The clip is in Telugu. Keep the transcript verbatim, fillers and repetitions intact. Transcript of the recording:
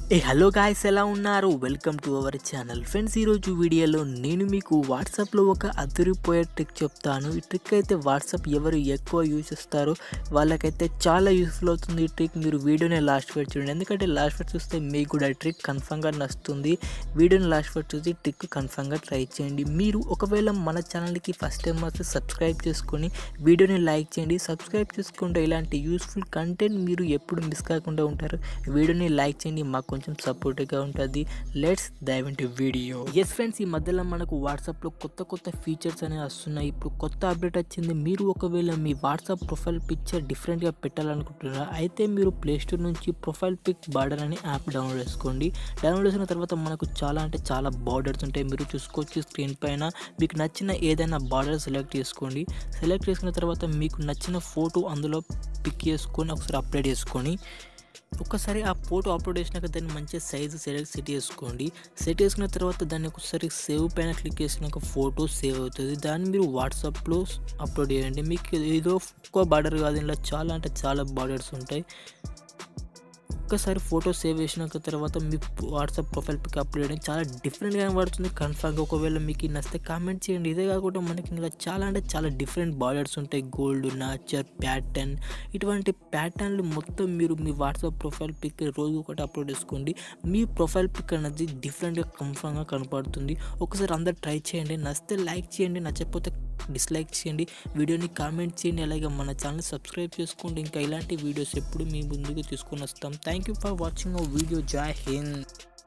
ఏ హలో గాయ్స్, ఎలా ఉన్నారు? Welcome to our channel. Friends, ఈరోజు వీడియోలో నేను మీకు వాట్సాప్లో ఒక అదిరిపోయే ట్రిక్ చెప్తాను. ఈ ట్రిక్ అయితే వాట్సాప్ ఎవరు ఎక్కువ యూజ్ చేస్తారో వాళ్ళకైతే చాలా యూస్ఫుల్ అవుతుంది. ఈ ట్రిక్ మీరు వీడియోని లాస్ట్ వరకు చూడండి, ఎందుకంటే లాస్ట్ వరకు చూస్తే మీకు కూడా ట్రిక్ కన్ఫర్మ్గా నచ్చుతుంది. వీడియోని లాస్ట్ వరకు చూసి ట్రిక్ కన్ఫర్మ్గా ట్రై చేయండి. మీరు ఒకవేళ మన ఛానల్కి ఫస్ట్ టైం వస్తే సబ్స్క్రైబ్ చేసుకొని వీడియోని లైక్ చేయండి. సబ్స్క్రైబ్ చేసుకుంటే ఇలాంటి యూస్ఫుల్ కంటెంట్ మీరు ఎప్పుడు మిస్ కాకుండా ఉంటారు. వీడియోని లైక్ చేయండి, మాకు కొంచెం సపోర్ట్గా ఉంటుంది. Let's dive into video. Yes friends, ఈ మధ్యలో మనకు వాట్సాప్లో కొత్త కొత్త ఫీచర్స్ అనేవి వస్తున్నాయి. ఇప్పుడు కొత్త అప్డేట్ వచ్చింది. మీరు ఒకవేళ మీ వాట్సాప్ ప్రొఫైల్ పిక్చర్ డిఫరెంట్గా పెట్టాలనుకుంటున్నారా? అయితే మీరు ప్లేస్టోర్ నుంచి ప్రొఫైల్ పిక్ బార్డర్ అనే యాప్ డౌన్లోడ్ చేసుకోండి. డౌన్లోడ్ చేసిన తర్వాత మనకు చాలా అంటే చాలా బార్డర్స్ ఉంటాయి. మీరు చూసుకోవచ్చు స్క్రీన్ పైన. మీకు నచ్చిన ఏదైనా బార్డర్ సెలెక్ట్ చేసుకోండి. సెలెక్ట్ చేసుకున్న తర్వాత మీకు నచ్చిన ఫోటో అందులో పిక్ చేసుకొని ఒకసారి అప్లోడ్ చేసుకొని ఒక్కసారి ఆ ఫోటో అప్లోడ్ చేసినాక దాన్ని మంచిగా సైజు సెలెక్ట్ సెట్ చేసుకోండి. సెట్ చేసుకున్న తర్వాత దాన్ని ఒకసారి సేవ్ పైన క్లిక్ చేసినాక ఫోటో సేవ్ అవుతుంది. దాన్ని మీరు వాట్సాప్లో అప్లోడ్ చేయండి. మీకు ఏదో ఒక్క బార్డర్ కాదు, ఇలా చాలా అంటే చాలా బార్డర్స్ ఉంటాయి. ఒక్కసారి ఫోటో సేవ్ చేసినాక తర్వాత మీ వాట్సాప్ ప్రొఫైల్ పిక్ అప్లోడ్ చేయడం చాలా డిఫరెంట్గా పడుతుంది. కన్ఫర్మ్గా ఒకవేళ మీకు నచ్చితే కామెంట్ చేయండి. ఇదే కాకుండా మనకి ఇంకా చాలా అంటే చాలా డిఫరెంట్ బార్డర్స్ ఉంటాయి. గోల్డ్, నాచర్, ప్యాటర్న్, ఇటువంటి ప్యాటర్న్లు మొత్తం మీరు మీ వాట్సాప్ ప్రొఫైల్ పిక్ రోజు ఒకటి అప్లోడ్ చేసుకోండి. మీ ప్రొఫైల్ పిక్ అనేది డిఫరెంట్గా కన్ఫర్మ్గా కనపడుతుంది. ఒకసారి అందరు ట్రై చేయండి. నచ్చితే లైక్ చేయండి, నచ్చకపోతే డిస్లైక్ చేయండి. వీడియోని కామెంట్ చేయండి. అలాగే మన ఛానల్ సబ్స్క్రైబ్ చేసుకోండి. ఇంకా ఇలాంటి వీడియోస్ ఎప్పుడు మీ ముందుకు తీసుకొని వస్తాం. Thank you for watching our video. Jai Hind.